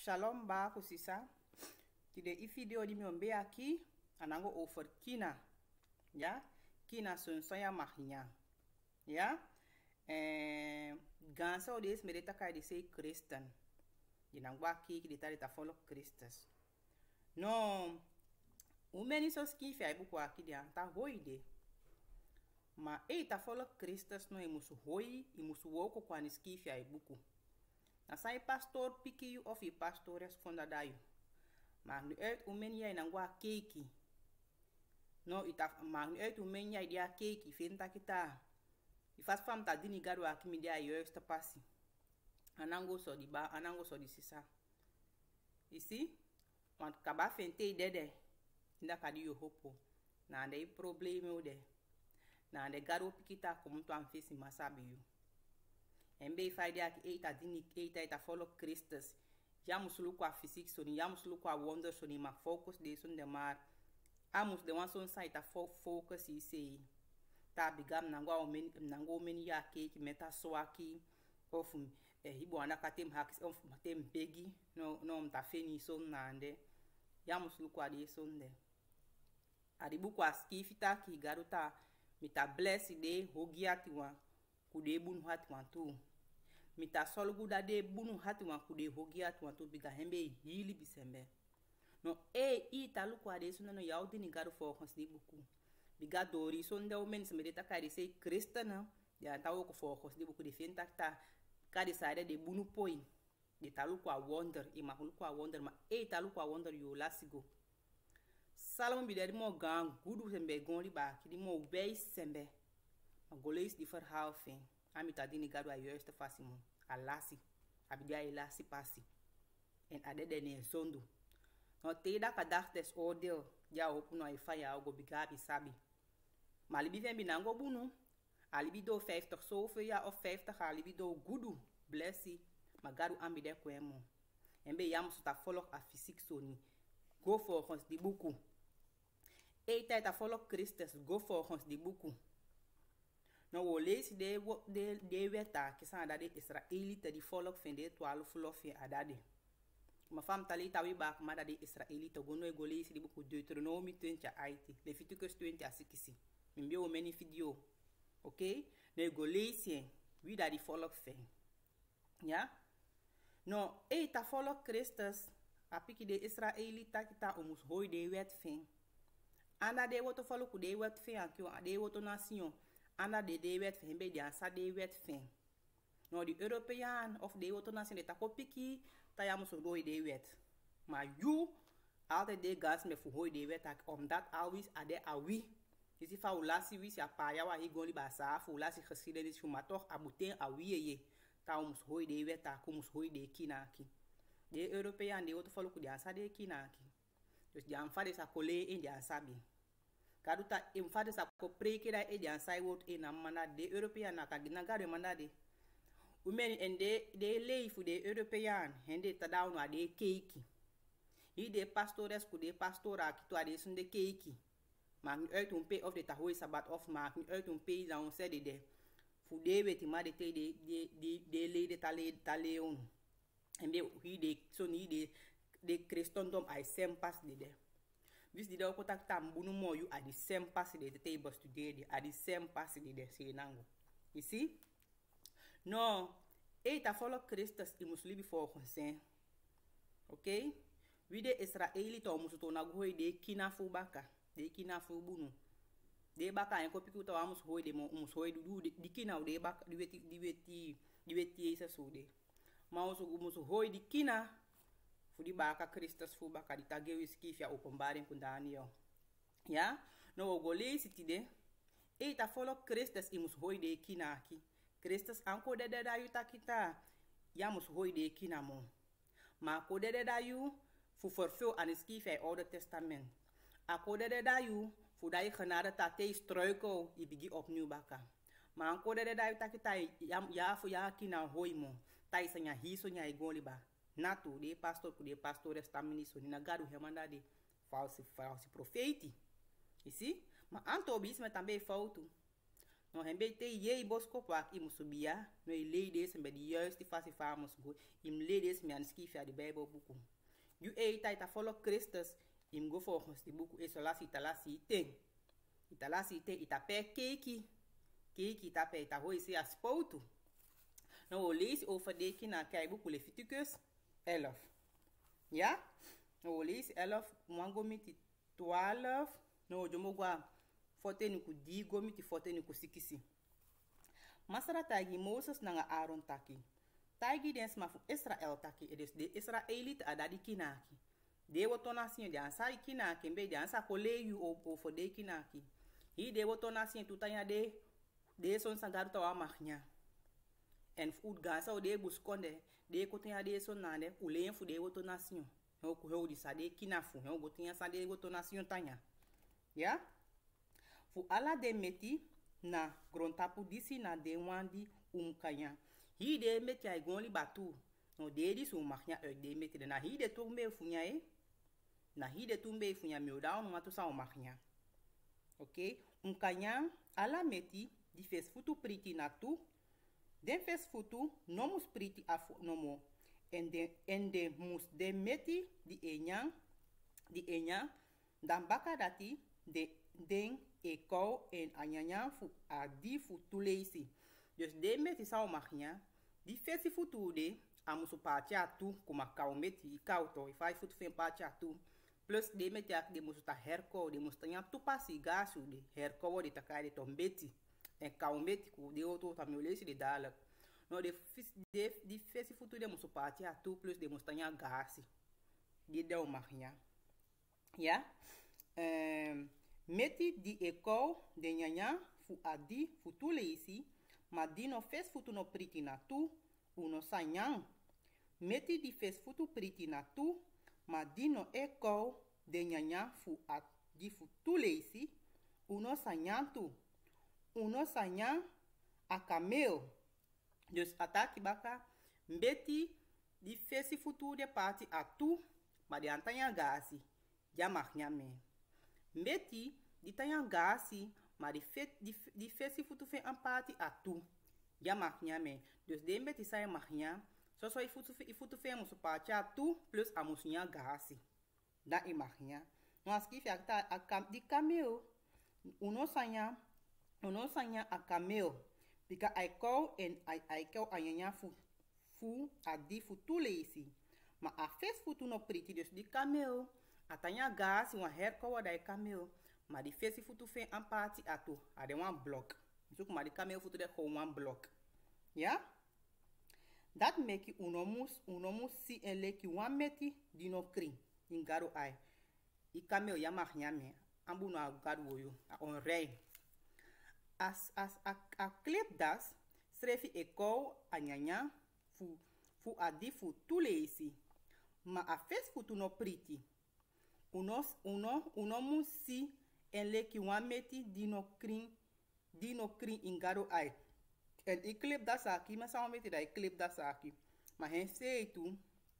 Shalom ba kusisa. Today i video di mi aqui anango over kina. Ja? Kina sonsoya magnya. Ja? Gansa o des merita kai de sei Christian. Di nangwa aqui que de ta follow Christus. No, o meni so ski fi ai buku aqui de ta hoide. Ma ta follow Christus no imusu hoi, imusu woko kwa ni ski fi ai buku. Na sai pastor piki of i pastores fonda dayo. Maak nu uit hoe men jij nangwa keki. No, maak nu uit hoe men jij dia keki. Vinta kita. I fast fam ta dini gado akimi dia juiste passi. Anango so di ba, anango so di sisa. Isi? Want kaba fente dede. Inda kadi yo hopo. Na ande probleme ode. Na ande gado pikita komuntu amfesi masabi yo. En bij feit dat ik eet follow Christus. Ja musulu qua fysiek so ni, ja musulu qua wonder so ni, maar focus de so de maar. Amus de wan son site focus i sei. Ta bigam nango meni ya keki meta swaki of hibo anda katem haks of matem begi no mta feni so nande. Ja musulu qua de so de. Adibu kwa skifita ki garuta mita bless de hogiati wan kude bun hat wan tu. Mita solgu da de bunu hati wan kude hogia tu wan to biga hembe hili bisembe. No ita lu kwa de so no yaudi ni garu focus di buku. Biga dori so nda o men se merita ka de sei Christian ya ta o ko focus di buku de fenta ta ka de side de bunu poi. De talu kwa wonder i ma kwa wonder ma talu kwa wonder yo lasigo. Salomon bi de mo gang gudu sembe gonli ba ki di mo bei sembe. Ma goleis di verhaal fin. Amita dini gado a juiste fasimo. A lasi. Abidia e lasi passi. En adede ne zondu. No te da kadag des oordeel. Ja hopu no e faya algo bigabi sabi. Maar alibi ven binango bunu. Alibi do 50 zoveel ja of 50 alibi do gudu. Blessi. Maar gado ambide kwemo. En be jam ta volg a fysiek soni. Go volgens die buku. Tijd a volg Christus. Go volgens die buku. No wo lees de weta ki san adade Israelite di volk van de 12 verlof adade. Ma fam tali tawi bak ma dade Israelite gono go lees di book Deuteronomy 20 aiti, Leviticus 20 asikisi. Mimbe o many video. Okay? Ne go lees wie da di volk van. Ja? No, ta volk Christus apiki de Israelite kita omus hoi de wet van. Anda de woto volk de wet van akio de woto nation. Anda de wet van bij de ansa de wet van. Nou, de Europeaan of de autonation de takopiki, ta ja moest roi de wet. Maar you, altijd de gas me voor de wet, omdat always ade awi. Dus if a ulasi wis ya pa ya wa higoli basa, voor ulasi geschiedenis voor maar toch abuten awi ye. Ta moest hoi de wet, ta moest hoi de kinaki. De Europeaan de auto follow de ansa de kinaki. Dus de anfade sa kole in de ansabi. Karuta emfade sa ko preke da e jan sai wot e na mana de European na kagina gare mana de. Umeni ende de leifu de European hende ta down wa de keiki. I de pastores ku de pastora ki to ade sun de keiki. Maak nu uit un pe of de tahoi sabat of maak nu uit un pe dan se de. Fu de weti ma de te de le de tale on. Ende hi de so ni de Christendom ai sempas de. Dus die ook tak tambunu mo you at the same pass de table studeren at the same pass de senango. You see? No, ta follow Christus I muslibi volgens zijn. Okay? Wie de Israëlieten to musu to na gooi de kina fu baka, de kina fu bunu. De baka en kopi ku to amus hoi de mo mus hoi du di kina de baka di weti esa so de. Ma musu hoi di kina fu di baka Christus fu baka di tageu iskifia openbaring kun Daniel. Ja? No go lees it de. Ta follow Christus I mus hoi de kinaki. Christus anko de da yu takita. Ja mus hoi de kinamo. Ma ko de da yu fu fulfill an iskifia Oude Testament. Ako de da yu fu dai genade tate struikel I bigi opnieuw baka. Ma anko de da yu takita ja fu ja kina hoi mo. Tai sanya hiso nya igoliba. Natu de pastor ku de pastores tamini so na gado remanda de false profeti. You see? Maar anto bis met também foto. No hembe te ye bosko pak I musubia no I ladies met de juiste fasi farmers go. Im ladies me aan skifia de Bijbel boeken. You tijd a follow Christus. Im go volgens die boeken isolasi talasi ting. Italasi te itape keki. Keki itape itahoi se as poutu. Nou we lezen over de kina kijkboek Leviticus 11. Ja? Nou we lezen 11. Mwango miti 12. Nou jomogwa 14 niku di go miti 14 niku sikisi. Masara tagi Moses nanga Aaron taki. Tagi dens ma fu Israel taki. Het is de Israelite adadi kinaki. De woto nation de ansa kinaki. Mbe de ansa kolegu over de kinaki. Hi de woto nation tutanya de son sangaru tawa magnya. En food gasa o de buskonde de kotinya de son nande ulen fu de woto nation. Ho ku ho di sa de kinafu. Ho gotinya sa de woto nation tanya. Ja? Fu ala de meti na grontapu disi na de wandi kanya. Hi de meti ay gonli batu. No de di su magnya de meti de na hi de tumbe funya e. Na hi de tumbe funya mi oda no matu sa o magnya. Ok? Kanya ala meti di fes futu priti na tu. Den fes futu nomus priti afu nomo. En de mus de meti di enyang dan baka dati de den eko en anyanya fu adi fu tulesi. Dus de meti sa o magnya di fesi futu de amusu pacha atu kuma kau meti kauto ifai futu fen pacha atu. Plus de meti ak de musu ta herko de musu tanya tu pasi gasu de herko de takari tombeti. En kaumeti ku de auto tamulesi de dalak. No de fesi futu de musu pati a tu plus de mustanya gasi. De deu magnya. Ja? Meti di eko de nyanya fu adi fu tu leisi. Ma di no fes futu no priti na tu uno sanyang. Meti di fes futu priti na tu. Ma di no eko de nyanya fu adi fu tu leisi. Uno sanyang tu. Uno sanya a camel. Dus ataki baka mbeti di fesi futu de parti atu ma di antanya gasi ya magnya me. Mbeti di tanya gasi ma di fesi futu fe an parti atu ya magnya me. Dus de mbeti sa magnya so ifutu fe musu parti atu plus amusunya gasi. Da I magnya. No askifi akta di camel uno sanya a camel. Pika ai kou en ai kou anyanya fu adi fu tulesi. Ma a fes futu no priti dus di camel. Atanya gas wan herko da camel. Ma di fesi futu fe an parti atu. Ade wan blok. Zoek ma di camel futu de gewoon wan blok. Ja? Dat meki unomus si en leki wan meti di no kring. In garo ai. I camel ya mag nyame. Ambu no a gado woyo. A on rei. A clip das srefi eko anyanya fu adi fu tulesi. Ma a fes futu no priti. Uno musi en leki wan meti dino kring ingaro ai. En I clip das aki, ma sa meti da I clip das aki. Ma hen sei tu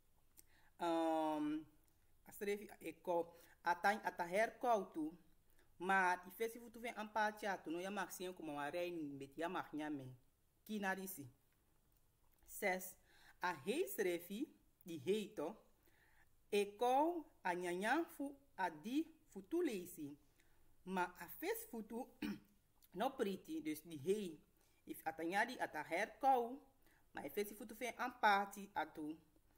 a srefi eko ata herkou tu. Maar I fesi futu ven an parti atu no ya mag zien kuma wa reini met ya mag nyame. Kinarisi. 6. A hei srefi di heito. Eko a nyanya fu adi futu leisi. Ma a fes futu no priti dus di hei. If atanyadi ata herkou. Ma I fesi futu ven an parti atu.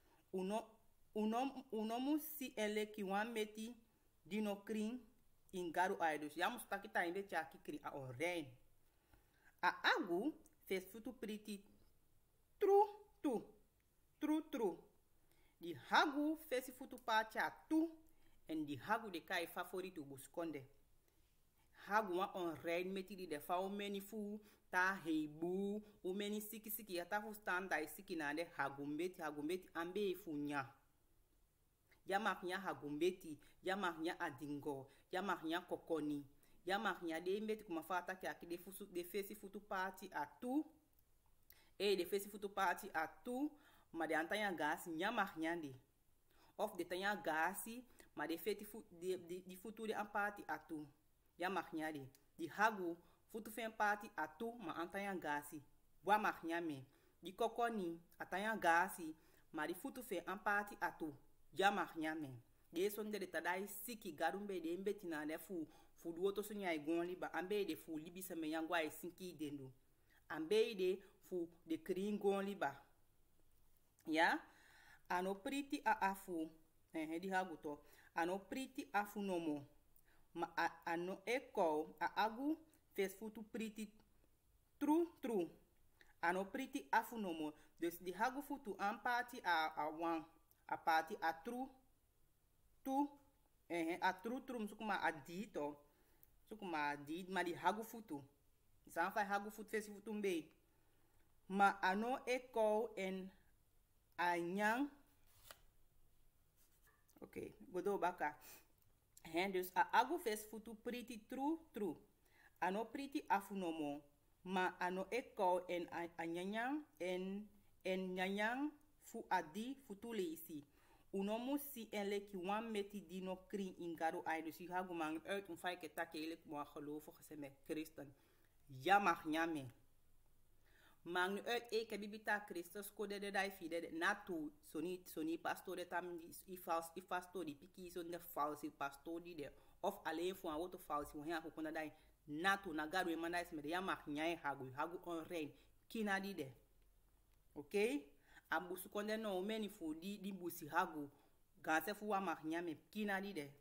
Uno musi ele ki wan meti dino kring. In garu aidus ya mustaki ta inde chaki kri a oren. A agu fes futu priti tru. Di hagu fesi futu pacha tu en di hagu de kai favorito buskonde. Hagu wa oren meti di de fa o meni fu ta heibu o meni siki ya ta fu standa siki na de hagumbeti ambe funya. Ya magnya hagumbeti, ya magnya adingo, ya magnya kokoni, ya magnya de mbeti kuma fata ki aki de fesi futu parti atu. De fesi futu parti atu, ma de antanya gasi, ya magnya de. Of de tanya gasi, ma de feti di futu de an parti atu. Ya magnya de. Di hagu futu fen party atu ma antanya gasi boa magnyame di kokoni atanya gasi ma di futu fen an party atu ja magnyame de sonde de tadai siki garumbe de mbetina de fu duoto sunya igon liba ambe de fu libi se me yangwa e sinki dendo ambe de fu de kringon liba ya ano priti a afu di haguto ano priti afu nomo ma ano eko a agu fes futu priti tru ano priti afu nomo dus di hagu futu an party a wan a party a tru tu a tru msukuma a dito sukuma a di ma di hagu futu san fa hagu futu fes futu mbe ma ano eko en anyang okay godo baka dus a agu fes futu priti tru ano priti afu nomo ma ano eko en anyanyang en nyanyang fu adi futu leisi unomu si en leki wan meti dino kring ingaro ai dus je hagu mang uit een fai ketake elek mo gelovige se met christen ja mag nyame mang uit eke bibita Christus kode de dai fide natu soni pastor de tam i pastor di piki so de falsi pastor di de of alleen fu auto falsi wo ya ko kona dai natu na garu e mandai se me ya mag nyai hagu on rein kina di de okay abusu konde no meni fu di busi hagu ganse fu wa mag nyame kina di de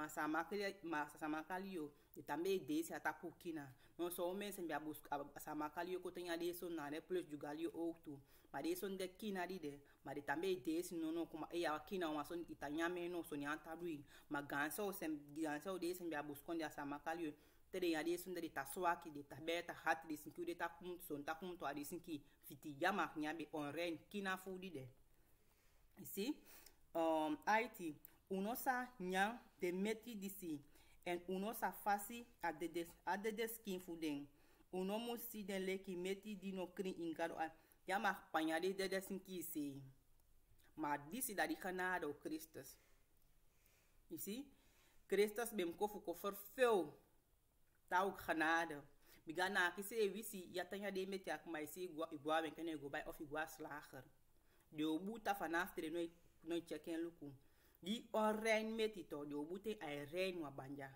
masamakali yo tambe desi atapu kina no so men se bia bus samakali yo ko tenya de so na ne plus jugali yo outu ma de so de kina di de ma de tambe desi no kuma e ya kina wa so itanyame no so nyanta lui ma ganso se ganso de se bia bus konde samakali yo tere ya de so de taswaki de tabeta hat de sinki de takum so takum to adi sinki fiti yama nyabe on ren kina fu di de ici IT uno sa nyang de meti disi en uno sa fasi a de skin fuden uno musi den leki meti dino krin ingaro a yama panyade de sinki se ma disi da di kanada o Christus ici Christus bem kofu ko verveel tau kanada bigana ki se wisi yatanya de meti ak mai se igwa ben kene go bai of igwa slager de obuta vanaf tre no checken luku di on rein metito de obute ay rein wa banja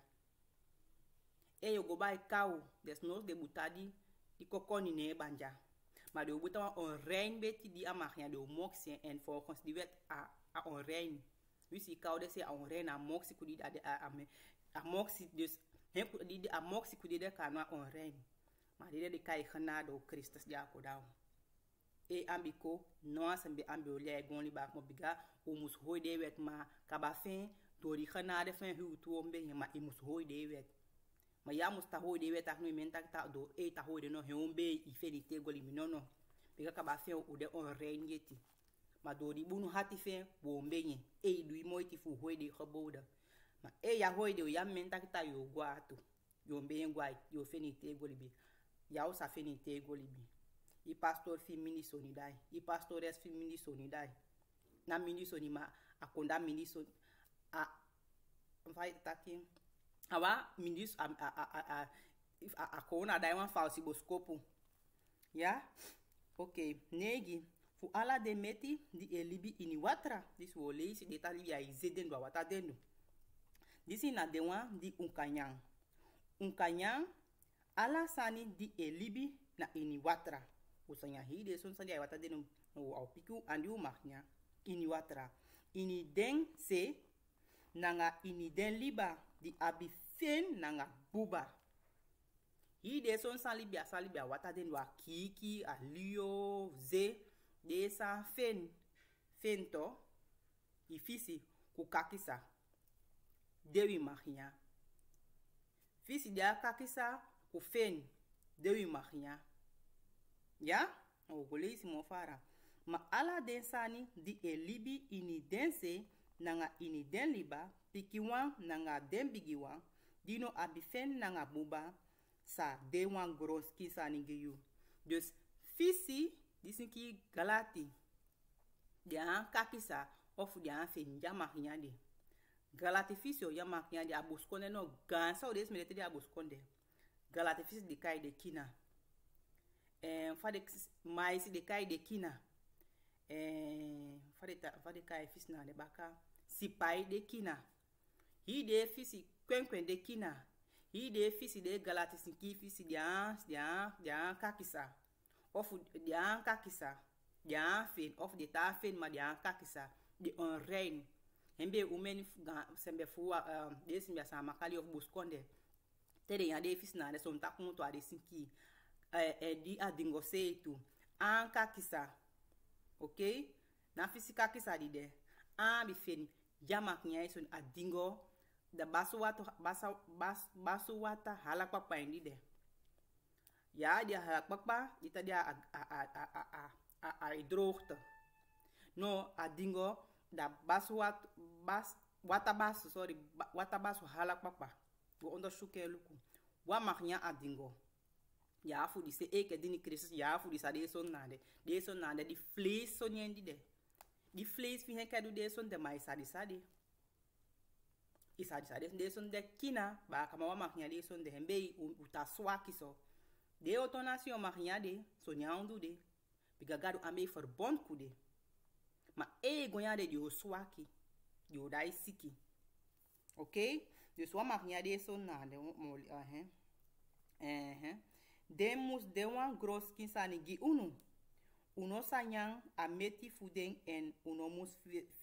e yo go bai kau des nos de butadi di kokoni ne banja ma de obuta on rein beti di amachia de moxie en volgens die wet a on rein wisi kau de se on rein a moxie kudi a moxie dus hem di a moxie kudi de kana on rein ma de kai khana do Christus ja ko daw e ambiko no asembe ambe ole gon li ba mo biga o mus hoide wet ma kaba fin tori khana de fin hu to ombe ma i mus hoide wet ma ya mus ta hoide wet ak no menta ta do e ta hoide no he ombe i felite goli minono biga kaba fin o de on rein yeti ma do di bunu hati fin wo ombe yin e du moiti fu hoide khoboda ma e ya hoide o ya menta ta yo gwa to yo ombe yin gwa yo felite goli bi ya o sa felite goli bi i pastor fi ministro ni dai i pastores fi ministro ni dai na ministro ni ma akonda ministro a vai takin awa ministro a kona dai wan falsi boskopu ya okay negi fu ala de meti di elibi ini watra dis wo leisi de tali ya izeden do wata dendo disi na de wan di unkanyang ala sani di elibi na ini watra usanya hide son sandi ay wata denu no au piku andi u mahnya ini watra ini den se nanga ini den liba di abi fen nanga buba hide son salibia wata denu a kiki a lio ze de sa fen to ifisi ku kakisa dewi mahnya fisi dia kakisa ku fen dewi mahnya ya o golesi mo fara ma ala den sani di elibi ini dense nanga ini den liba pikiwan nanga den bigiwan dino abifen nanga buba sa de wan groski sani geyu dus fisi disinki galati dia kakisa of dia fen jama hinyade galati fisi o jama hinyade abuskonde no gansa o des milete dia abuskonde Galata fisi de kai de kina. Fade mais de kai de kina. Fade kai fisi na de baka. Si pai de kina. Hi de fisi kwen de kina. Hi de fisi de galata sinki fisi dian kakisa. Of dian kakisa. Dian fen. Of de ta fen ma dian kakisa. De onrein. Hembe umeni sembe fuwa de simbe sa makali of buskonde. Tere ya de fisi na de som ta kunto ade sinki. Di adingo seitu. An kakisa. Ok? Na fisi kakisa di de. An bi fen. Jamak nya isun adingo. Da basu wata halakpakpa indi de. Ja, die halakpakpa. Dita dia a droogte. No, adingo. Da wata basu halakpakpa. Go onderzoeken luku. Wa mag nya adingo. Ja, voor die se eke dini Christus. Ja, voor die sa de son nade. De son nade. Die vlees son yendi de. Die vlees vind ik do de son de mai sadi. Isadi de son de kina. Ba kama wa mag nya de son de hembe uta swaki so. De otonation mag nya de. So nya ondu de. Biga gado ame verbond kude. Ma gonya de dio swaki. Dio dai siki. Ok? Dus wa mag nya de son nade. De wan gros kinsani gi unu. Uno sanyang a meti fuden en uno mus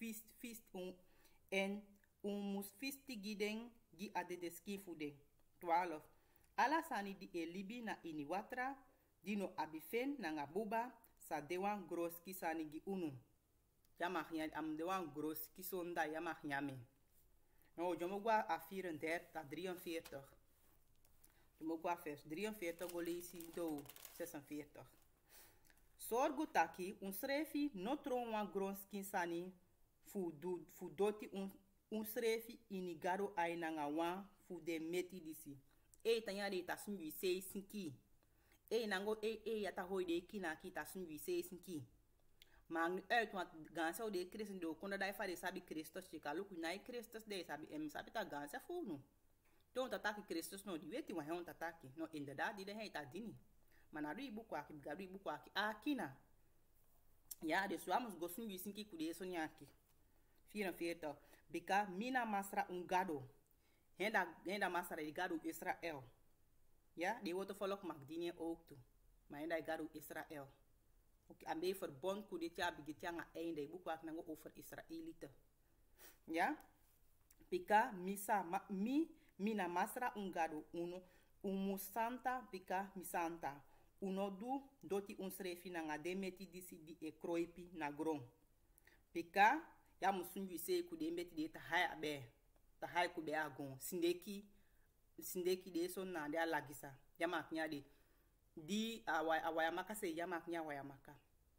mus fisti giden gi ade de ski fuden. 12. Ala sani di elibi na iniwatra dino abifen na ngabuba sa de wan gros kisani gi unu. Jamag am de wan gros kisonda jamag nyame. Nou, jomogwa a 34 a 43. Jomogwa vers 43 go leesi do 46. Sorgu taki schrefi no tron wan gros kinsani fu doti schrefi inigaro aina nga wan fu de meti disi. Tanya de tasunbi sei sinki. Nango yata hoi de kina ki tasunbi sei sinki. Maar nu uit, want gansa de Christen do konda dai fa de sabi Christus chika luku nai Christus de sabi sabi ta gansa fu no. Don't ataki Christus no, die weet die wat hij ataki. No, inderdaad, die de hij ta dini. Maar na ri buku aki, biga ri buku aki, kina. Ja, dus we moeten gosun wisinki kude sonyaki. 44. Bika mina masra ungado. Henda masra di gado Israël. Ja, die wordt volk magdine ook toe. Maar henda gado Israël. Oké, en bij verbond kude tia bigitja nga einde. Buku aki nango over Israëlieten. Ja. Bika mina masra ungado uno. Umusanta bika misanta. Uno du doti unschrefi na nga demeti disi di e kroipi na gron. Pika ya musunju se ku demeti de ta hai abe. Ta hai ku be agon. Sindeki de son na de alagisa. Ya maknya de. Di awayamaka se ya maknya awayamaka.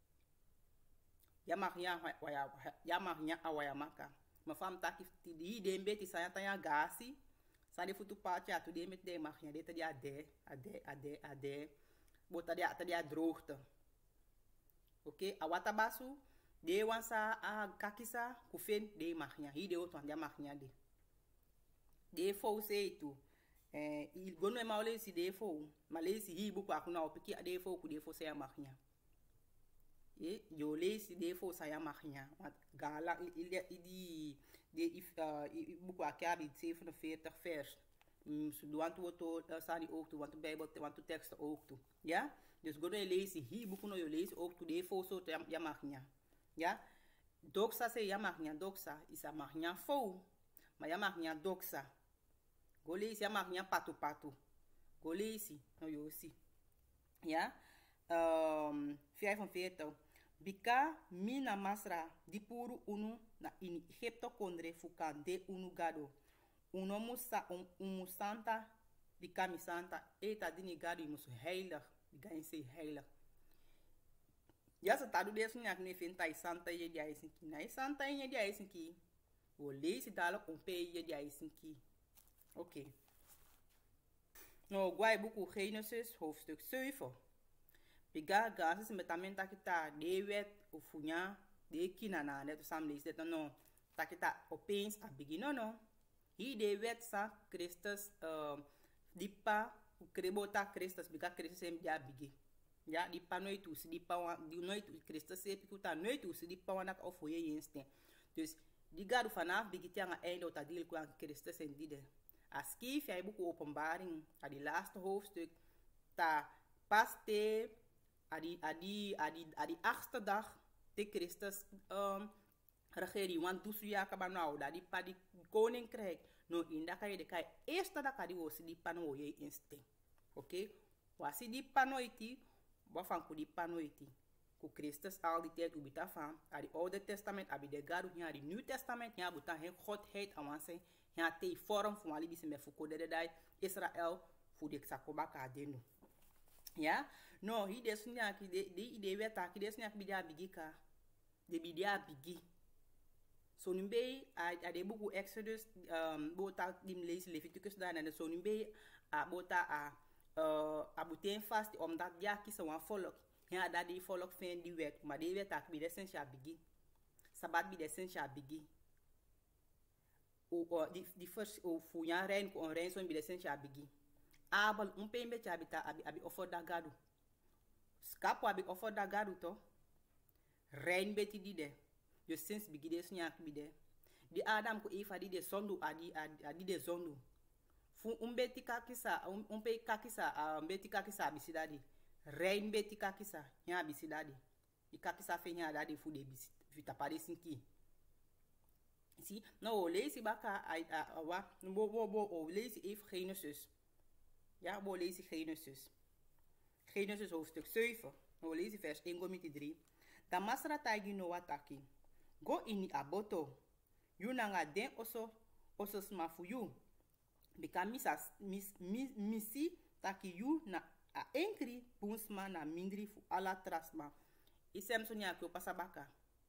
Ya maknya awayamaka. Mafam taki di dembeti sayata ya gasi. Sade futu pati atu demeti de maknya de ta di ade. Bota de droogte. Oké, awata basu de wansa a kakisa kufen de magnya. Hi de otwan ja magnya de. De fo se tu. Il gono ma ole si de fo. Malesi hi bu kwa kuna opiki de fo ku de fo se magnya. Yo le si de fo sa ya magnya. Want gala idi de bu kwa ka bi 47 vers. Want to sani ook toe, want de Bijbel, want de teksten ook toe. Ja? Dus go je lezen hier, boeken no je lezen ook toe, de fo so ja magnya. Ja? Doxa se ja magnya, doxa is a magnya fo. Maar ja magnya doxa. Go lezen ja magnya patu. Go lezen no je si. Ja? 45. Bika mina masra di puru unu na in Egypto kondre fukande unu gado. Uno musanta, die kamisanta, eta dini gado, musu heilig, die gaan se heilig. Ja, ze tadu de sunyak ne finta santa je dia isinki. Na santa je dia isinki. O leesi dadelijk om je dia isinki. Oké. Nou, guai boek Genesis, hoofdstuk 7. Biga gases met amen takita, de wet, of funya, de kinana, net sam lees dat no. Takita opeens a begin no. Hi de wet sa Christus dipa krebota Christus bika Christus em dia bigi. Ja, di pa nooit toe, die pa die nooit Christus se pikuta nooit toe, die pa wana of je yenste. Dus die gadu vanaf bigi tianga einde ota deal kwa Christus en die de. As kief jij boek openbaring, a die laatste hoofdstuk, ta paste a die 8e dag de Christus regering, want dus ja kabanau, da die pa die koninkrijk, no inda kan je de kai eerste dag ka die wosi die pa no je instinct. Oké? Wasi die pa no iti, wafan ku die pa no iti. Ku Christus al die tijd ubita van, a die Oude Testament, abi de gadu, a die Nieuw Testament, ja buta hen godheid awanse, ja te vorm van wali bise me fuko de dai Israël fu de sakoba ka denu. Ja? No, hi de sunya ki de ide weta ki de sunya ki bidia bigika. De bidia bigi. So numbe a de buku Exodus bota dim lees Leviticus dan en so numbe a bota a buten fast omdat ja ki se wan volk. Ja dat die volk vind die wet, maar die wet ak bi de sensha bigi. Sabat bi de sensha bigi. O die first o fu ya rein ko rein so bi de sensha bigi. Abel pembe chabita abi offer da gadu. Skapo abi offer da gadu to. Rein beti di de. Je sinds bigide snyak bide. Di Adam ko Eva di de sondu adi de zondu. Fu umbeti kakisa umpe kakisa umbeti kakisa bisidadi. Rein beti kakisa nya bisidadi. I kakisa fe nya dadi fu de bisit vita pare sinki. Si no leesi baka wa bo leesi even Genesis. Ja, bo leesi Genesis. Genesis hoofdstuk 7. No leesi vers 1 komiti 3. Damasra taigi no wataki. Go ini aboto. You nanga den oso smafu you. Bika misi taki you na a enkri punsma na mindri fu ala trasma. Isem sonya kyo pasabaka.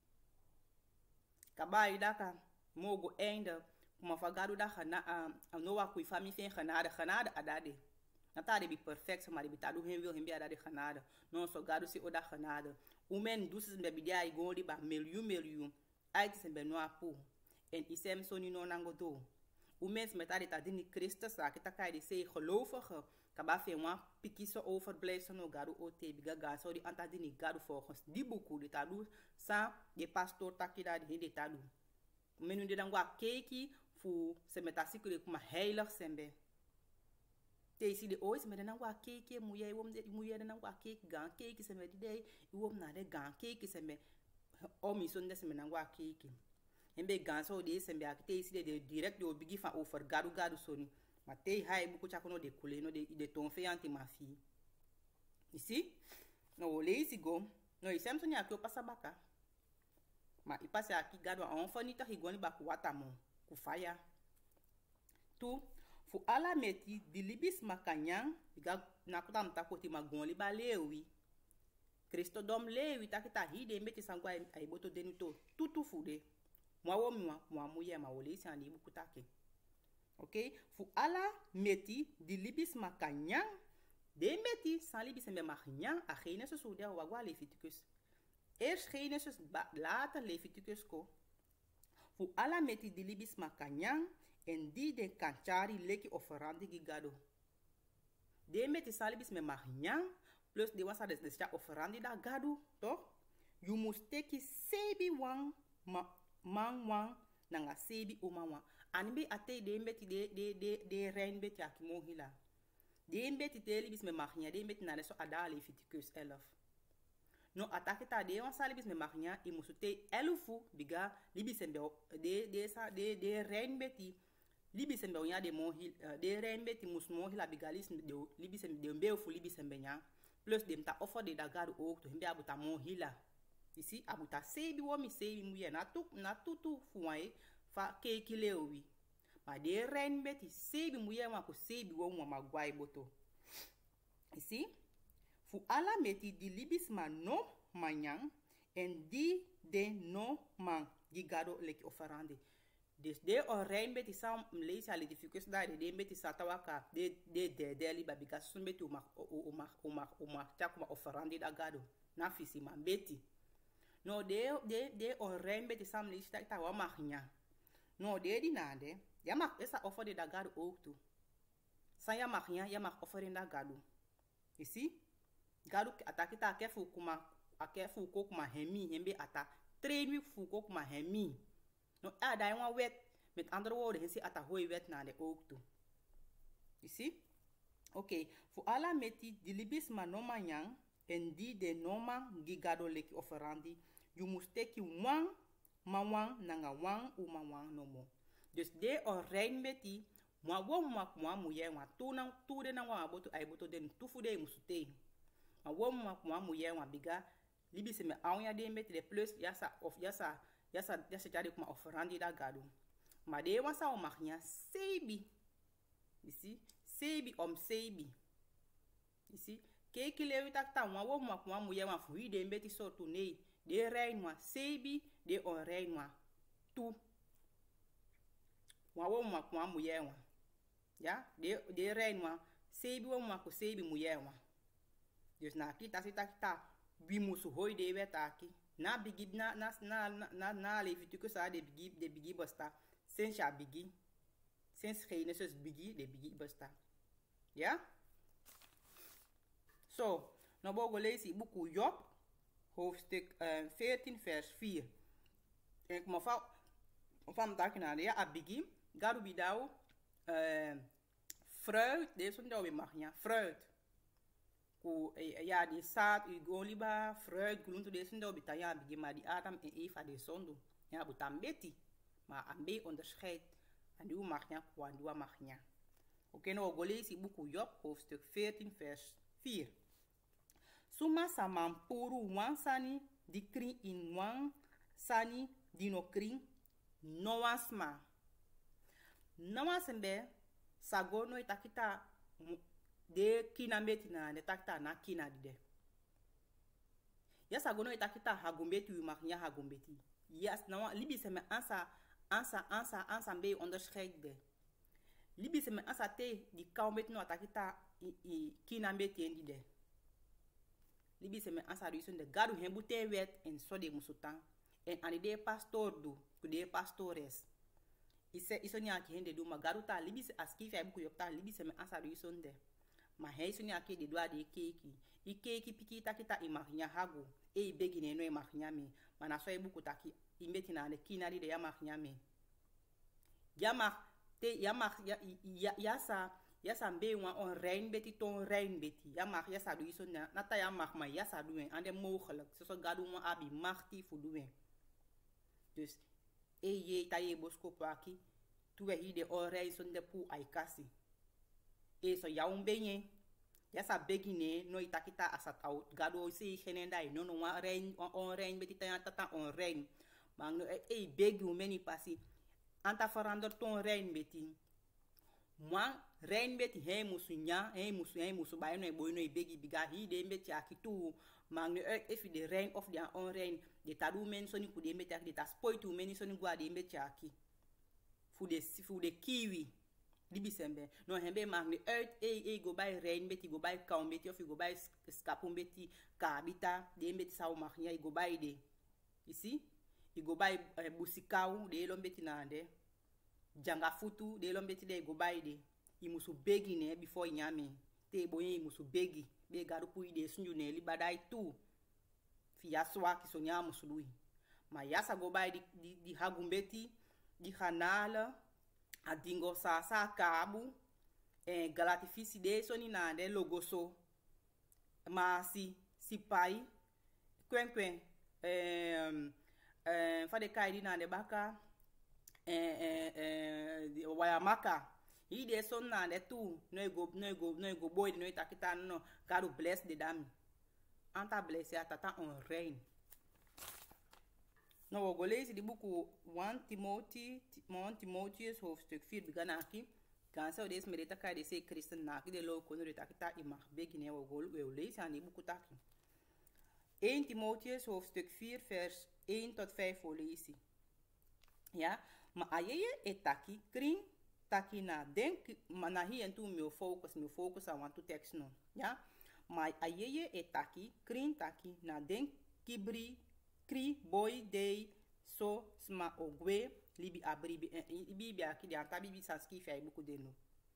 Kabai daka mogo einde. Kuma fagaru da gana noa kui fami fen genade adade. Natade bi perfect maar bi tadu hen wil hen bi adade genade. Non so gadu si oda genade. Umen dusis me bidia igoli ba miljoen. Uit zijn ben noa pu. En isem soni no nango do. Umens met ade tadini Christus sa kita kai de se gelovige. Kaba fe wan pikiso overblijfsel no gadu ote biga ga so di antadini gadu volgens die boeku de tadu sa de pastor takida de de tadu. Menu de dangwa keki fu se metasikule kuma heilig sembe. Te isi de ois me de nangwa keki muye de nangwa keki gan keki sembe di de iwom na de gan keki sembe. Omi sonde sembe nangwa keki. Embe gan so de sembe akite isi de direct de obigi van over gadu soni. Maar te hai buku chakono de kule no de tonfe anti mafi. Isi? No leisi go. No isem so nyaki opasabaka. Ma ipase aki gadu anfonita higoni baku watamo. Kufaya. Tu fu ala meti dilibis makanyang biga nakuta mtakoti magoni ba lewi. Christo dom lewi takita hide meti sangwa aiboto denuto tutu fude. Mwa muye ma oleisi ani buku take. Ok, fu ala meti di libis makanyang de meti san libis en magnyang a Genesis ude wagwa Leviticus. Eerst Genesis later Leviticus ko. Fu ala meti di libis makanyang en di de kanchari leki offerandi gigado. De meti san libis me magnyang plus de wasa de sta offerandi da gado to. You must take sebi wang man wang nanga sebi umawa. Anbe ate de mbeti de rein beti akimo hila. De mbeti te libis me magnya de mbeti na so ada Leviticus 11. No atakita de wan salibis me magnya I musute elufu biga libis embe de rein beti libis embe onya de mo hil de rein beti musmo hila biga libis embe de mbe fu libis embe nya plus de mta offer de dagaru ook to mbe abuta mo hila. Isi abuta sebi wo mi sebi muye na tutu fuwae fa keki lewi. Ma de rein beti sebi muye ma ko sebi wo ma gwai boto. Isi fu ala meti di libis ma no manyang en di de no man gigado leki offerande. Dus de on rein beti sam lees al Leviticus da de beti satawaka de li babiga sumbeti uma takuma offerande da gado na fisi ma beti. No de on rein beti sam lees ta wa magnya. No de di nade, ja mag esa offer de dagado ook toe. San ya mag offerenda gado. You see? Gado atakita ake fuko kuma hemi hembe ata. Train week fuko kuma hemi. No daar een wet. Met andere woorden, hij zegt dat hij wet naar de ook toe. You see? Oké, voor alle meti die libis ma noma yang en die de noma gigado leki offerandi, you must take wang ma wang nanga wang u ma wang no mo. Dus de rein meti mwa wo mwa muye wa tu de na wa aboto aiboto den tufu de musute. Ma wo mwa muye wa biga libis me awnya de meti de plus yasa jade kuma offerandi da gado. Maar de wasa o magnya sebi. You see? Sebi sebi. You see? Keki lewi takta wo mwa muye wa fui de mbeti so tu nei. De rein wa sebi de on rein wa tu. Wo mwa muye wa. Ja? De rein wa sebi wo mwa ko sebi muye wa. Dus na kita sita bi musu hoi de wetaki. Na bigi na Leviticus de bigi basta. Sinds ja bigi. Sinds Genesis bigi de bigi basta. Ja? So, nou bogo lees ik boek Job, hoofdstuk 14 vers 4. En ik van daar naar ja abigi, garu bidau fruit, deze ondau we mag ja, fruit. Ja, die zaad, goliba, fruit, groente, deze ondau bitaya abigi, maar die Adam en Eva de zonde. Ja, butambeti. Maar ambe onderscheidt. En die mag ja, kwandua mag ja. Oké, nou go lees ik boek Job, hoofdstuk 14 vers 4. Suma saman puru wan sani, di kring in wan sani, di no kring, no wasma. No wasembe, sagono itakita de kina meti na de takita na kina de. Ya sagono itakita hagumbeti u mag ja hagumbeti. Yes, nou libi se me ansa be onderscheid de. Libi se me ansa te di kaumbeti no atakita kina meti endi de. Libi se me ansa ruison de gadu hembute wet en so de musutan. En ani de pastor do, ku de pastores. Iso ni aki hende do ma gadu ta libi se askifi aibu kuyopta libi se me ansa ruison de. Ma he iso ni aki de doa de keki. I keki piki takita imagnya hago. E begine no imagnya me. Mana so aibu kutaki imeti na de kinari de yamagnya me. Yasa mbe wan on rein beti ton rein beti. Yasa du iso na nata ma yasa doen. Ande mogelijk. So gadu mo abi machti fu doen. Dus ye taye bosko paki. Tuwe hi de on rein son de pu aikasi. So yaun benye. Yasa begine no itakita asat out. Gadu si genenda no wan rein on rein beti tata on rein. Mang no begi meni pasi. Anta verander ton rein beti. Moi, rein beti he musu ba no boy no begi biga hi de beti akitu. Mang no if de rein of de on rein de tadu men soni ku de beti ak de ta spoil tu meni soni gwa de beti aki. Fu de kiwi. Libi sembe. No hembe mang no uit go by rein beti go by kaum beti of go by skapum beti kabita de beti sa o mag go by de. You see? I go by busikau de lombeti nande. Janga futu de lombeti de go by de. I musu begi ne before inyame. Te boye I musu begi. Be garu pui de sunju ne li badai tu. Fia swa ki sonya musu lui. Ma yasa go by di hagumbeti. Di hanala. Adingo sa kabu. Galatifisi de soni nande logoso. Ma si pai. Kwen. Fade kaidi na de baka wayamaka hi de son na de tu no go boy no itakita no God bless the dami anta bless ya tata on rein no go lees di buku 1 Timotheus hoofdstuk 4 begana aki kansa des merita kai de se christen na ki de lo kono itakita imag begine go lees aan di buku taki 1 Timotheus hoofdstuk 4 vers 1 tot 5 lezen. Ja, maar ayeye etaki kring taki na denk maar na hier en toen me focus aan want to tekst no. Ja, maar ayeye etaki kring taki na denk kibri kri boy day so sma ogwe libi abribi ibi aki de anta bibi sanski fai buku de no.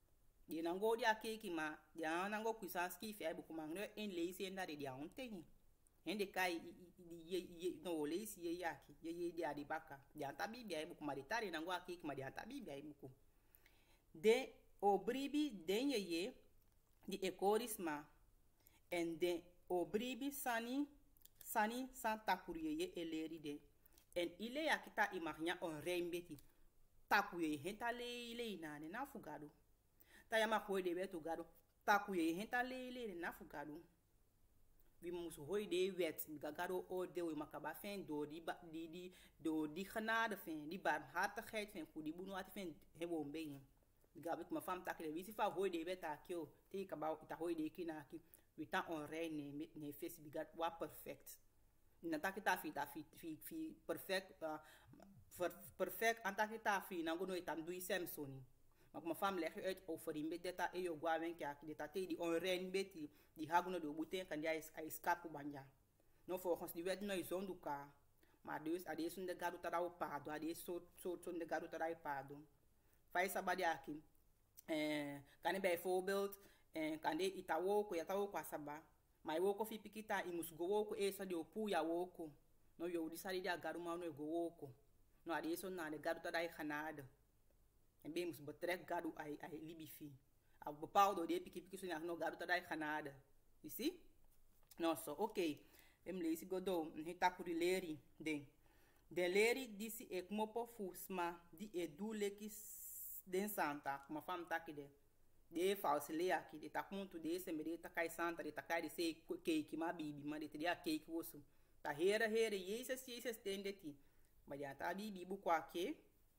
Die nango dia keki ma dia nango kuisa skifi ai buku mangno en leisi en dari dia ontengi. Hende kai no leisi ye yaki ye dia di baka. Dia tabi bia buku maritari nango keki ma dia tabi bia buku. De obribi den ye di ekorisma en de obribi sani san takurie ye eleri de. En ile yakita imagnya on reimbeti. Takuye henta le inane na fugado. Tayama hoi de wetu gado. Takuye henta le na fugado. We moest hoi de wet. Gagado oordeel we makaba fen door die genade fen. Die barmhartigheid fen. Voor die boenoat fen. Hebben we een gab ik mijn fam takle. Wie si fa hoi de wet akio. Take about ita hoi de kinaki. We ta onrein ne face bigat wa perfect. Natakita fi perfect. Perfect antakita fi nango no itam dui semsoni. Maar mijn fam leg je uit over die met data en je guaven kijk dit dat die onrein beti die haguno do buten kan jij is kapu banja. No volgens die wet no zonduka. Maar dus ade sun de garu tada o pado ade so de garu tada pado. Fai sabadi aki. Kan je bijvoorbeeld kan de itawoko ya tawoko asaba. Maar woko fi pikita imus go woko eso de opu ya woko. No yo disari dia garu ma no go woko. No ade so na de garu tada genade. En ben moest betrek gadu ai libifi. Op bepaalde de piki so no gadu tada genade. You see? No so okay. Lees ik go hitakuri leri den. De leri disi ek mopo fusma di eduleki den santa. Ma fam takide. De false leaki de takuntu de se mere takai santa de takai de se cake ma bibi ma de dia cake wosu. Ta hera Jesus tendeti. Ma dia ta bibi bu kwa ke.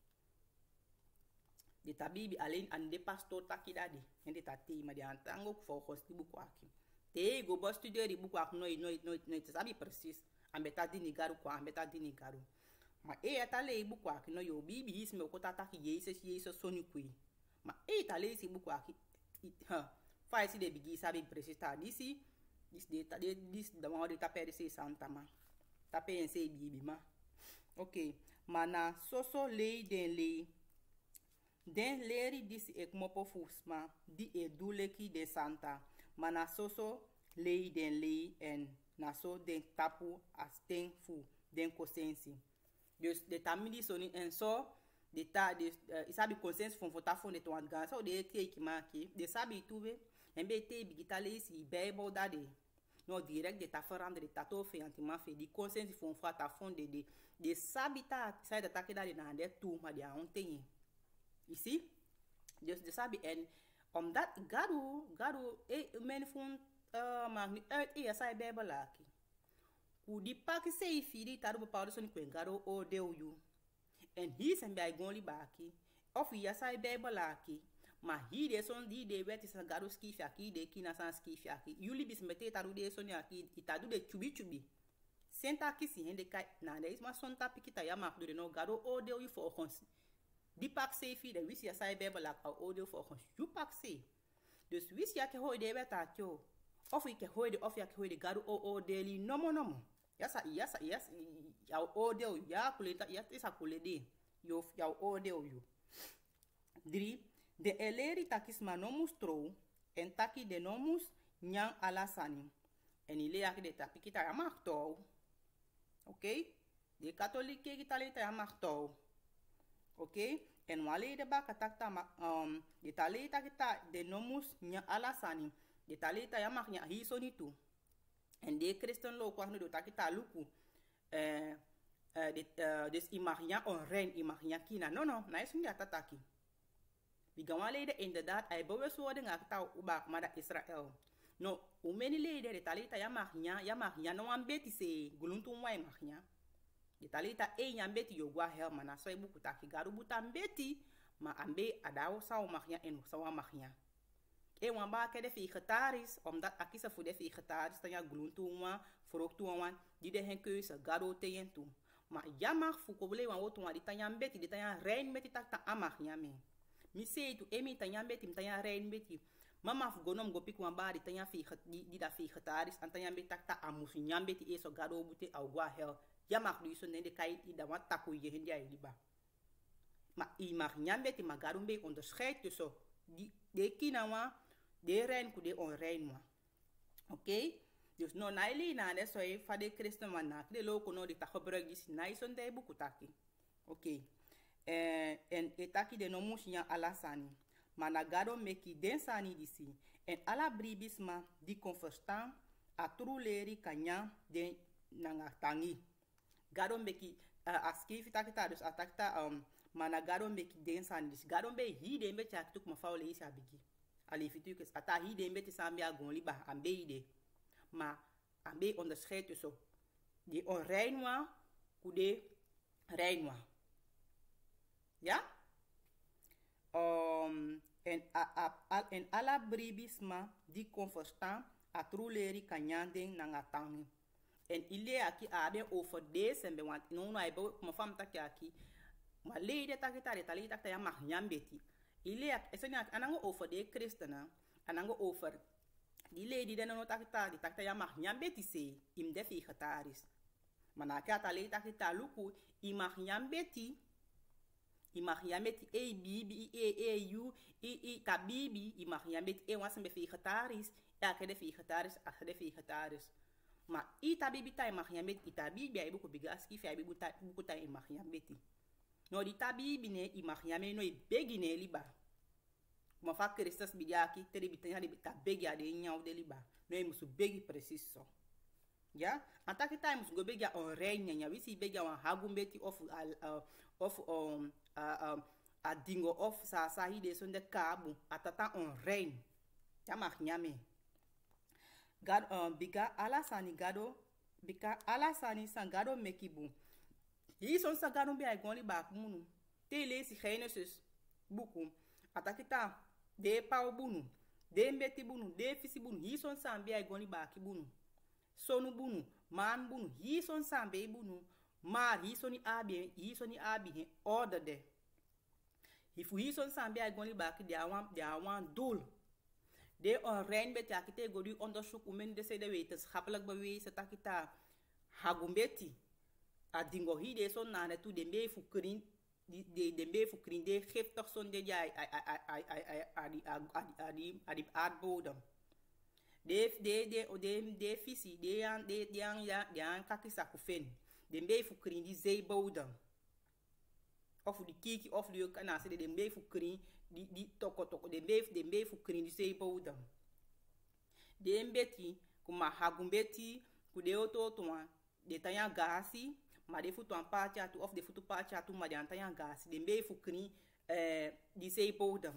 De tabibi alleen aan de pastor takidadi. En de tate ma de antango volgens die boek waki. Te go bo studeer die boek waki nooit sabi precies. Ambeta dini garu kwa ambeta dini garu. Ma atale boek waki no yo bibi is me okota taki Jesus soni kui. Ma atale si boek waki fa si de bigi sabi precies ta disi this the one de tape de santa ma. Tape en se bibi ma. Okay, mana soso lei den lei. Den leri disi ek mopo fusma di eduleki de santa. Mana soso lei den lei en naso den tapu as ten fu den consensi. Dus de tamidi soni en so de ta de isabi consensi fon fota fon de toan gan so de take maki de sabi tuve en be te bigitale si bible dade. No direct de ta veranderen de tato fe antima fe di consensi fon fata fon de sabita sai de take dade na de tu ma dia ontenye. You see? Dus de sabi en omdat garu men fun magni uit sai bebe laki. Ku di pak sei fidi taru bepaalde soni kwen garu o deu you. En hier zijn bij gonli baki. Of ya sai bebe laki. Maar hier de son di de wet is garu skifi aki de kina san skifi aki. Yuli bis mete taru de soni aki itadu de chubi. Senta kisi hende kai na de is ma son tapikita ya mak de no garu o deu you voor ons. Die pak se fi de wisi ya sai bebe lak au audio volgens you pak se. Dus wisi ya ke hoi de weta kyo. Of je ke hoi de of ya ke hoi de garu o deli nomo. Yasa ya audio ya kuleta ya isa kulede. Yo ya audio you. 3. De eleri takis manomus trou en taki de nomus nyang alasani. En ile ya de tapikita ya makto. Okay? De katolike kitalita ya makto. Okay? En wale de baka takta de talita kita de nomus nya alasani. De talita ya mak nya hiso ni tu. En de Christen lo kwa no takita luku. Dus imag nya onrein imag nya kina. No, na is niet tataki. Bigawan leden inderdaad ay bewust worden ngakta ubak mada Israel. No, umeni leden de talita ya mag nya no ambeti se guluntu wa imag nya. De talita nyambeti yogwa helma na so ibuku taki garu buta mbeti ma ambe adawo sa magnya en sa magnya. Wamba ke de vegetaris omdat akisa voor de vegetaris dan ja gluntu wa fruktu wa die de hen keuze garu tegen toe. Maar ja mag fukobele wa wotu wa di tanya mbeti di tanya rein meti takta amagnya me. Mi se tu emi tanya mbeti tanya rein meti. Mama fugonom go piku wamba di tanya di da vegetaris an tanya mbeti takta amus nyambeti eso garu bute au gwa hel. Ja mag du so nende kai ida wat taku je hendia liba. Maar i mag nyambeti magaru be onderscheid tussen die de kinawa, de rein ku de onrein wa. Oké? Dus no naili na de so fa de christen wa na de loko no de ta gebruik dis na ison de buku taki. Oké. En etaki de no musnya alasani. Mana gado meki densani disi. En ala bribisma di converstan a truleri kanya de nanga tangi. Gado meki askifi takita dus atakta mana gado meki densani disi. Gado be hi de mbe chak tuk ma faule isi abigi. Ali fitukes ata hi de mbe tisambi agon liba ambe ide. Maar ambe onderscheid tussen die onreinwa kude reinwa. Ja? En ala bribisma di converstan a truleri kanyanding nangatangi. En ile aki abe over deze en want no no aibo mo fam taki ma leide takita de tali takta ya magnambeti. Ile ak esenya anango over de christena anango over die lady den no takita di takta ya magnambeti se im de vegetaris. Manaka tali takita luku i magnambeti e bibi e u i tabibi i magnambeti e wasen be vegetaris ja ke de vegetaris a de vegetaris. Ma ita bibi ta imagiambeti ita bibi ai buku bigaski fi ai buku ta imagiambeti. No di tabibi ne imagiame no begi ne liba. Ma fa Christus bidiaki tere bitanya de ta begi ade nyau de liba. No e musu begi preciso. Ja? Antaki ta musu go begi on renya nya wisi begi on hagumbeti of a dingo of sa hide son de kabu atata on rein. Ja magname. God bika alasani gado bika alasani sangado mekibu yi son sangado bi ay gonli bak munu tele si genesis buku atakita de pau bunu de mbeti bunu de fisi bunu yi son sambi ay gonli bak bunu sonu bunu man bunu yi son sambe bunu mar yi soni abi he order de if yi son sambi ay gonli bak de awan dol de onrein beti akite godi onderzoek umen de de wetenschappelijk bewezen takita hagumbeti a dingo hi de son na tu de mbe fukrin de mbe fukrin de giftig son de ja adi aardbodem de visi de an kakisa kufen de mbe fukrin die zeebodem of die kiki of die kana se de mbe fukrin die toko de mbe fukrin di sei bodem de mbeti kuma hagumbeti ku de ototoa de tanya gasi ma de futu ampacha tu of de futu pacha tu ma de tanya gasi de mbe fukrin di sei bodem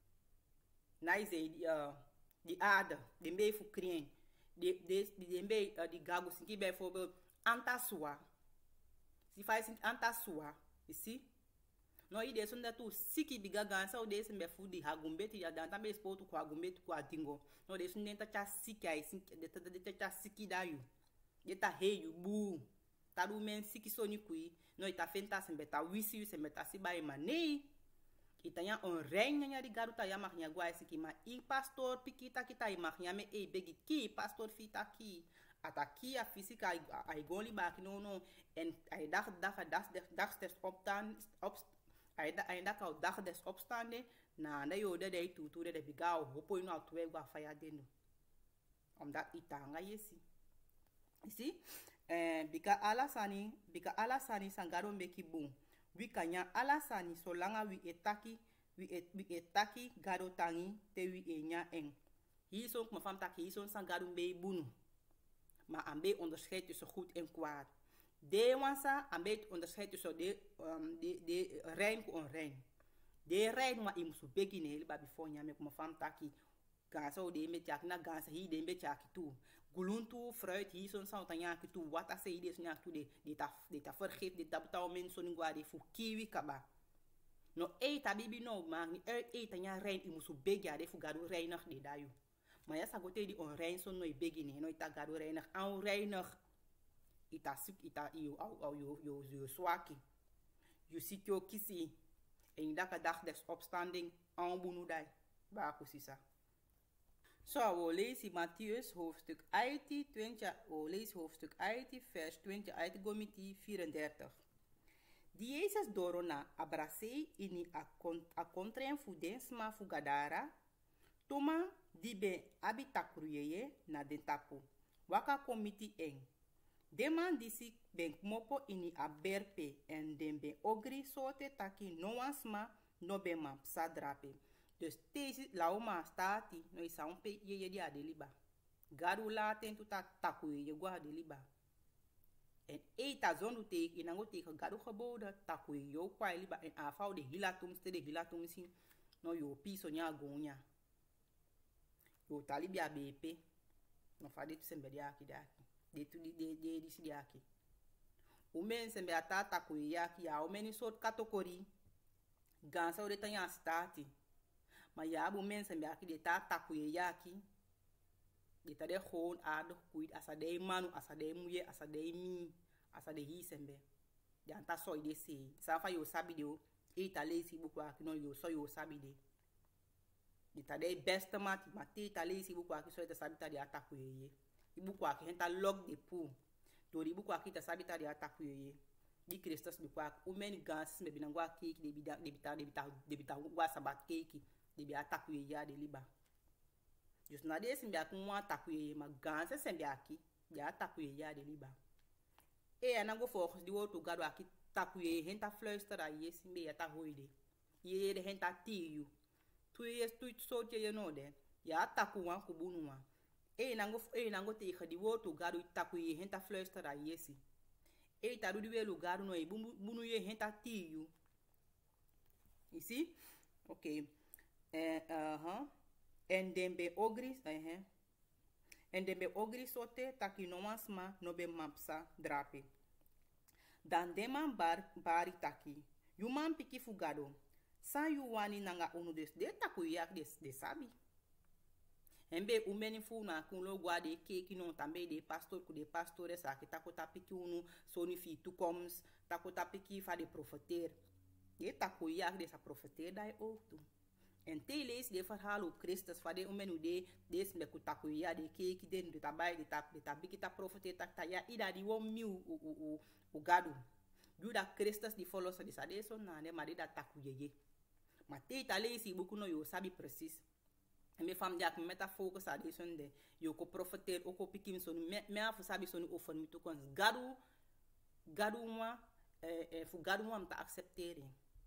naize di aarde de mbe fukrin de mbe di gago sinki bijvoorbeeld antasua si faz antasua you see. No ide son da tu siki biga gansa o de sembe fu di hagumbeti ya dan tambe spotu ko hagumbeti ko adingo. No de son denta cha siki ai siki de cha siki da yu. De ta heyu bu. Ta du men siki soni kui. No ita fenta sembe ta wisi sembe ta siba e manei. Itanya on rein nya di garuta ya magnya gwa siki ma I pastor pikita kita I magnya me e begi ki pastor fita ki. Ataki a fisika ai goli ba no en ai dag des opstaan ainda ka dag des opstaande na na yo de tutu de bigao hopo ino atwe gwa faya deno omdat itanga yesi isi bika alasani sangaro meki bun wi kanya alasani solanga wi etaki gado tangi te wi enya en hier so ma fam tak hier so sangaro be bunu ma ambe onderscheid tussen goed en kwaad. De wansa ambet onderscheid tussen de rein ko onrein. De rein ma imusu begine li babi fonya me kuma fam taki gansa o de me jak na gansa hi de me jak tu. Guluntu fruit hi son sa tanya ki tu wata se ide sonya tu de ta vergeet de tabta men son ngwa de fu kiwi kaba. No tabibi no ma ni tanya rein imusu begya de fu gadu reinig de dayu. Maar ja sagote di onrein son no begine no ita gadu reinig an reinig. Ita you swaki. You sit yo kisi. En je dag des opstanding aan bunudai. Baku sisa. So, we lezen Matthäus hoofdstuk 18, 20, we lezen hoofdstuk 18, vers 20 uit Gomiti 34. Die Jezus dorona abracei ini a contraem fudensma fugadara, Toma di be abi takruyeye na den tapu. Waka komiti eng. Deman disi ben mopo ini aberpe en den ben ogri sote taki no wansma no ben ma psa drape. Dus deze lauma stati no isa un pe ye di adeliba. Garu laten tuta takuye gwa adeliba. En eita zondu te inango te garu geboden takuye yo kwa liba en afau de hilatum ste de hilatum sin no yo piso nya gonya. Yo talibia bepe no fade tu sembe diaki diaki de tu de disi diaki o men sembe atata ko yaki ya o men sort katokori gansa o de tanya stati ma ya bu men sembe aki de tata ko yaki de tade khon ad kuid asade manu asade muye asade mi asade hi sembe de anta so ide se sa fa yo sabi de o e talesi bu kwa kino yo so yo sabi de di tade best mati talesi bu kwa ki so ite sabita di ataku yeye ibu kwa ki henta log de pou do di bu kwa ki ta sabita di ataku yeye di Christus bu kwa o men gans me binangwa ki de bita wa sabat ki de bi ataku yeye de liba just na de simbi aku mo ataku yeye ma gans sembi aki di ataku yeye de liba e anango focus di wotu gado aki taku yeye henta fluister a yesi me ya ta hoide yeye de henta tiyu tu so je no de ya taku wan ku bunu wa e nango te khadi woto garu taku ye henta fluister a yesi e ta du welu garu no e bunu ye henta tiyu you see okay en dembe ogris en dembe ogris sote taki no wansma no be mapsa drape dan deman bari taki yuman piki fugado sa yu wani nanga unu des de taku yak de sabi embe umeni fu na kun lo gwa de keki non tambe de pastor ku de pastore sa ki taku tapiki unu soni fi tu comes taku tapiki fa de profeter de taku yak de sa profeter dai ook tu en te lees de verhaal op Christus fa de umenu de des me ku taku ya de keki den de tabai de tabiki ta profeter tak ta ya ida di won mi u gadu juda Christus di follow so de sa de so na de ma de da taku yeye ma te talesi buku no yo sabi precies me fam jak meta focus a de sonde yo ko profeter o ko pikim son me afu sabi son o fon mi to kon gadu moi fu gadu moi ta accepter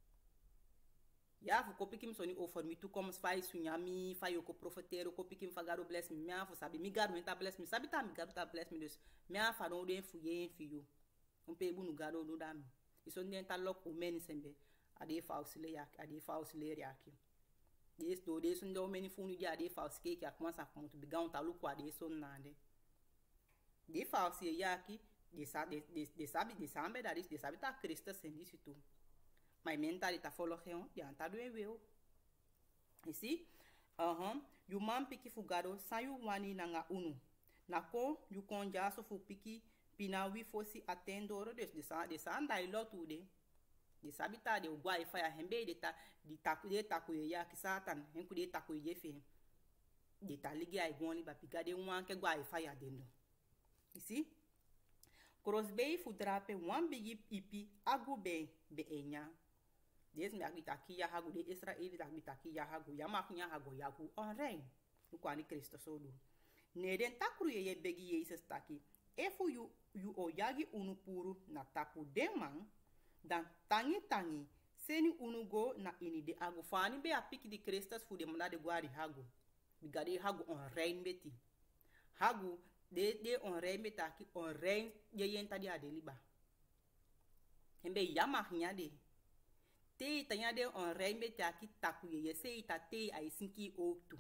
ya fu ko pikim son o fon mi to comme fay sunyami fay yo ko profeter o ko pikim fa gadu bless me afu sabi mi gadu ta bless me sabi ta mi gadu ta bless me dus me afa no de fu ye fi yo on pe bunu gadu do dam ison den ta lok o men sembe ade fausile yaki des do des on do meni funu dia ade faus ke ki akwansa ko to biga on ta luku ade so nande de fausie yaki de sabi de sambe da de sabi ta Christus sen disi tu my mental ta follow hen dia ta do eweo isi you man piki fugado sa yu wani nanga unu nako you konja so fu piki pina wi fosi atendoro de sa ndai lotu de de sabita de ugwa ifa ya hembe de taku ya ki satan hen ku de taku ye fe de taligi ai goni ba pigade wan ke gwa ifa ya dendo isi crossbay fu drape wan bigi ipi agube be enya des me agita ki ya hagu de Israel da agita ki ya hagu ya maknya hagu ya ku on rein ku kwani Kristo sodu ne den takru ye begi ye istaki efu you o yagi unupuru na taku demang dan tangi seni unugo na ini de agu fani be apiki di Christus fu de manda de guari hagu bigade hagu on rein beti hagu de on rein betaki on rein ye yenta di adeliba hembe yama nyade te tanya de on rein betaki taku ye se itate ai sinki oktu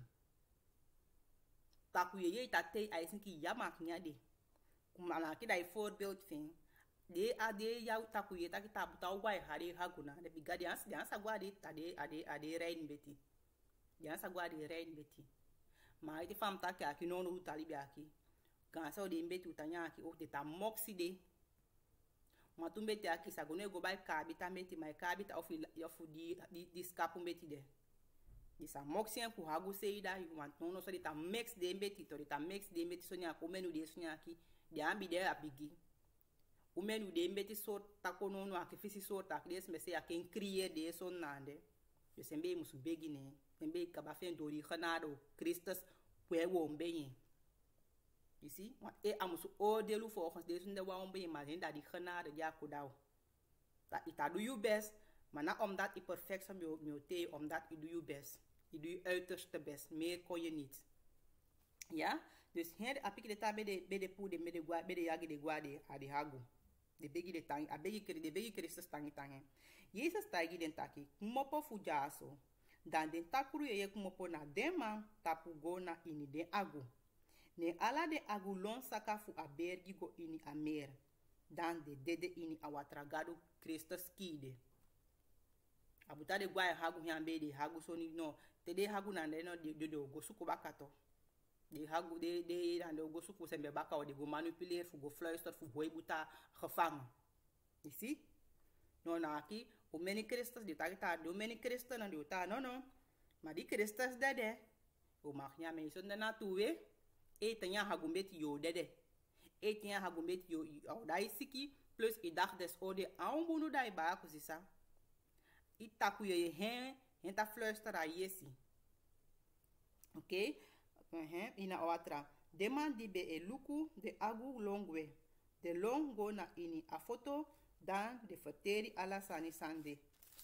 taku ye itate ai sinki yama nyade kumala ki dai voorbeeld fin de ade ya taku ye taki tabuta wai hari haguna de bigadi ansa gwadi ade rein beti yansa gwadi rein beti ma ite fam taki aki no no talibi aki gansa de mbeti utanya aki o de ta moxi de matumbe te aki sagone go bai kabita meti mai kabita ofu di skapu mbeti de di sa moxi en ku hagu seida you want no so de ta mix de mbeti to de ta mix de mbeti so nya ko menu de so nya aki de ambi de abigi o menu de mbeti so takono no akifisi so tak des me se aken kriye de so nande yo sembe musu begine sembe kaba fen dori khanado Christus pwe wo mbenye. You see, want amusu oordelen volgens deze de waarom ben je maar in dat die genade ja kodau. Dat ita doe je best, maar na omdat je perfect zou je omdat je doe je best. Je doe je uiterste best, meer kon je niet. Ja, dus hier heb ik de tabe de poede met de jagi de guade a de hagu. De begi de tang, a begi Christus tangi. Jezus tagi den taki, kumopo fujaso. Dan den takuru ye kumopo na dema tapu go na ini den agu. Ne ala de agulon saka fu a bergi go ini a mer. Dan de dede ini a watragado Christus kide. Abuta de guai hagu hiambe de hagu soni no. Te de hagu nande no de go suku bakato. De hagu de nande go suku sembe baka o de go manipuleer fu go fluister fu hoi buta gevangen. You see? No na aki o many Christus de takita do many Christus na de uta no. Maar die Christus dede. O mag nya me so na tuwe. Tenya hagumbeti yo dede. Tenya hagumbeti yo dai siki plus I dag des ode aanbunu dai ba kusisa. Itaku ye hen ta fluister a yesi. Okay? Ina outra. Demand di be e luku de agu longwe. De longo na ini a foto dan de verteri ala sani sande.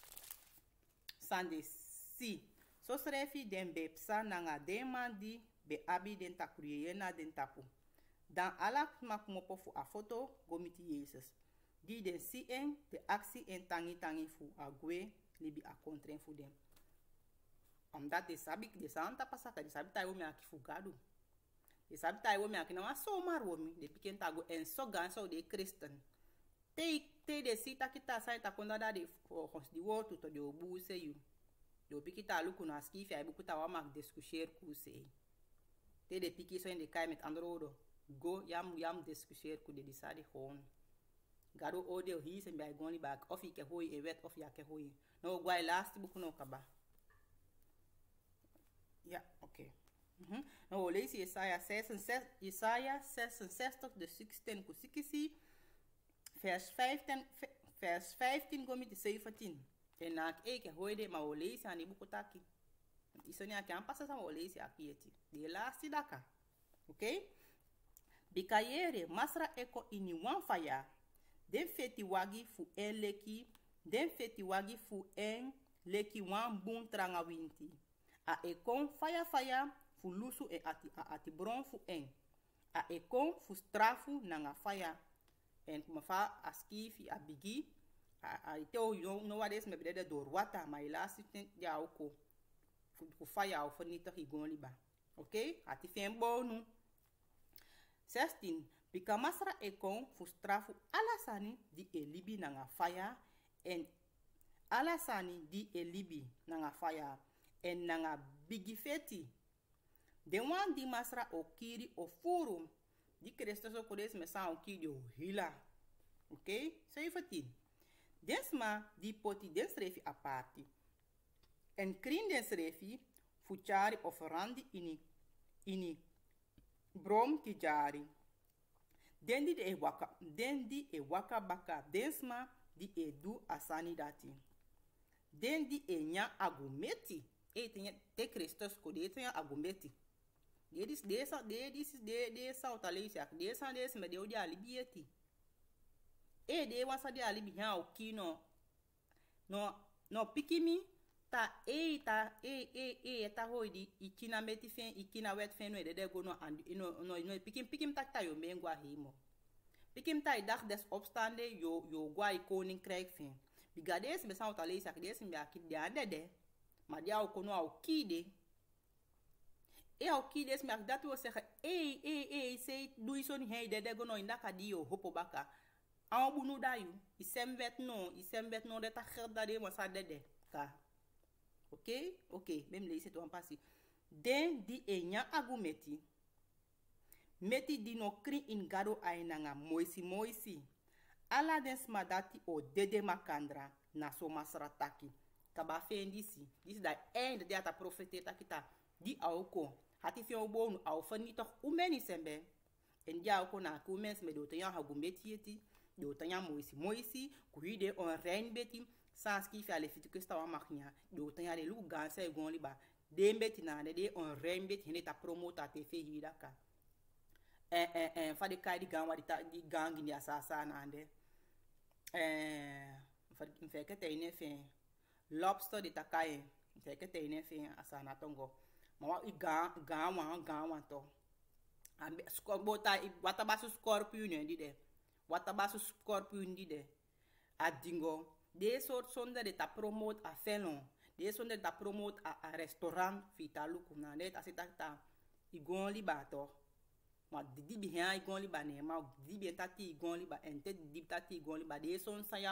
Sande si. So srefi den be psa nanga demand di be abi den takuriye na den tapu. Dan alak makmopo fu a foto gomiti Jezus. Die den si en de actie en tangi fu a gwe libi a kontren fu dem. Omdat de sabi de santa pasaka de sabi tayo me aki fugado. De sabi tayo me aki na wa so marwomi de piken tago en so ganso de Christen. Te de sita kita sa ta kondada de hos di wotu to de obu se yu. De pikita luku na skifi ay bukuta wa mak discussier ku se. Te de piki so in de kai met androdo. Go yam discussier ku de disadi gewoon. Gado ode hi se bij goni bak of ik hoi e wet of ja ke hoi. No gwai last buku no kaba. Ja, oké. Nou, we lezen Jesaja 66, de 16 kusikisi, vers 15 gomi te 17. En na ik hoorde maar we lezen aan die boekotaki. Isoni aki aanpassen sa we lezen aki eti. De laatste daka. Oké? Bikayere masra eko ini wan faya. Den feti wagi fu en leki. Den feti wagi fu en leki wan bun tranga winti. A ekon faya fu lusu e ati bron fu en. A ekon fu strafu nanga faya. En kuma fa askifi a bigi. A iteo no wades me bedede door wata. Ma ilasi ten ya oko. Fu faya o vernietig igon liba. Oké? Ati fen bonu. 16. Bika masra ekon fu strafu alasani di elibi nanga faya. En alasani di elibi nanga faya. En nanga bigi feti. De wan di masra o kiri o furu. Di Christus o kodes me sa o kiri o hila. Oké? 17. Desma di poti den srefi apati. En krin den srefi fuchari offerandi ini brom tijari. Den di e waka baka desma di e du asani dati. Den di e nya agumeti. Te Christus ko de te agumeti. De sa utalisia. De sa de me de odi alibieti. De wasa de alibi ha o kino. No pikimi ta ta hoidi ikina meti fen ikina wet fen no de go no and no pikim ta yo mengwa himo. Pikim ta dag des opstande yo gwa koninkrijk fen. Bigades me sa utalisia des me akide andede. Maar die ook no au kide. Au kide is maar dat wil zeggen say doe zo niet hey de go no indaka dio hopo baka. An bunu dayu isem vet no de ta gerda de wasa dede ka. Okay, même lees het wan passi. Den di enya agumeti. Meti di no kri in gado ainanga moisi. Ala den smadati o dede makandra na so masrataki. Kaba fendisi. This is the end de ata profeteta kita. Di auko. Hati fi obonu au fanito umeni sembe. En dia auko na ku mens me do tanya hagumeti yeti. Do tanya moisi. Kuhide on rein beti. sans qui fait Leviticus ta wa maknya do tan ya de lu ganse gon liba de mbeti na de on rembe tine ta promota te fe hiraka fa de kai di ganwa di gangi ni asasa na ande fa fe ke te ine fe lobster di takai fe ke te ine fe asana tongo ma i ganwa to ambe bota wata basu scorpion ndi de wata basu scorpion ndi de adingo de sort sonde de ta promote a felon de sonde de ta promote a restaurant fitalu kuna net asita ta igon liba to ma didi bi ha igon liba ne ma didi bi tati igon liba ente didi tati igon liba de son sa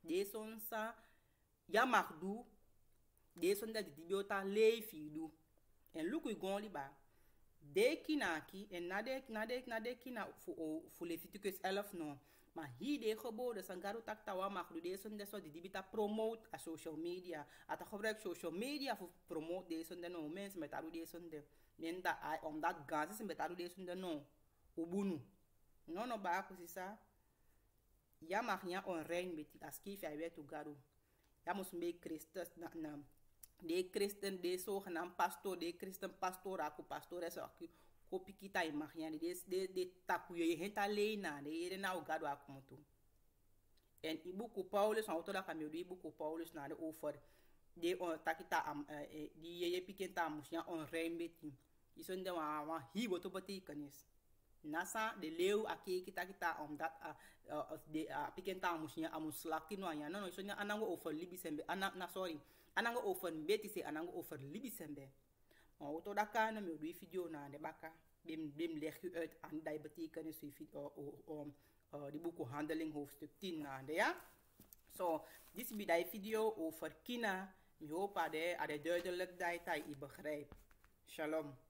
ya makdu de sonde didi bi ota lei fidu en luku igon liba de kinaki en nade kina fu Leviticus 11 no ma hi de geboden sangaru takta wa magdu de sonde so di bita promote a social media ata gebruik social media fu promote de sonde no mensen met aru de sonde nenda ai omdat gases met aru de sonde no ubunu no ba ko sisa ya magnya on rein met aski fi wetu garu ya musme Christus na de christen de so genam pastor de christen pastor aku pastores aku kopi kita imagnya de takuye henta leina de ere na ogado akumutu en ibuku Paulus autora kameu do ibuku Paulus na de over de on takita di ye pikenta musnya on rembeti isonde wa hi boto bati kanis nasa de leu aki kita omdat de pikenta musnya amuslaki no anya no isonde anango over libisembe na sorry anango over beti se anango over libisembe auto daka na me do video na de baka bim leg je uit aan die betekenis die boek Handeling hoofdstuk 10 na de ja. So, dit is bij die video over Kina. Ik hoop dat je duidelijk dat je begrijpt. Shalom.